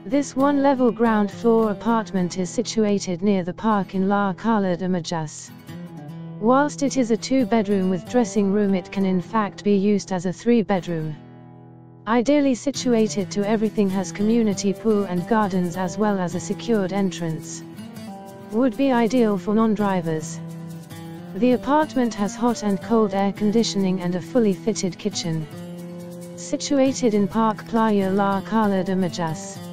This one-level ground floor apartment is situated near the park in La Cala de Mijas. Whilst it is a 2-bedroom with dressing room, it can in fact be used as a 3-bedroom. Ideally situated to everything, has community pool and gardens as well as a secured entrance. Would be ideal for non-drivers. The apartment has hot and cold air conditioning and a fully fitted kitchen. Situated in Park Playa La Cala de Mijas.